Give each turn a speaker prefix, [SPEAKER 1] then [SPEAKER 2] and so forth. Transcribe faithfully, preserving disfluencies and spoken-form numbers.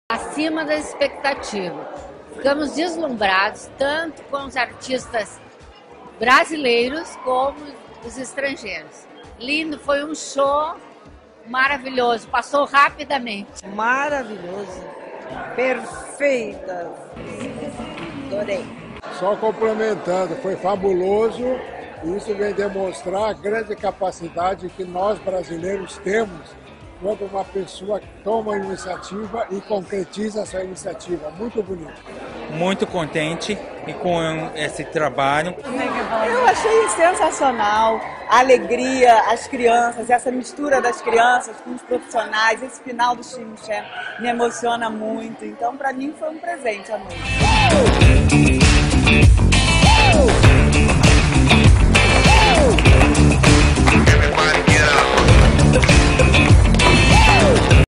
[SPEAKER 1] Acima da expectativa. Ficamos deslumbrados tanto com os artistas brasileiros como os estrangeiros. Lindo, foi um show maravilhoso, passou rapidamente.
[SPEAKER 2] Maravilhoso, perfeita, adorei.
[SPEAKER 3] Só complementando, foi fabuloso e isso vem demonstrar a grande capacidade que nós brasileiros temos quando uma pessoa toma a iniciativa e concretiza essa iniciativa. Muito bonito.
[SPEAKER 4] Muito contente e com esse trabalho.
[SPEAKER 2] Eu achei sensacional a alegria, as crianças, essa mistura das crianças com os profissionais, esse final do Xinxé me emociona muito. Então, para mim, foi um presente à noite.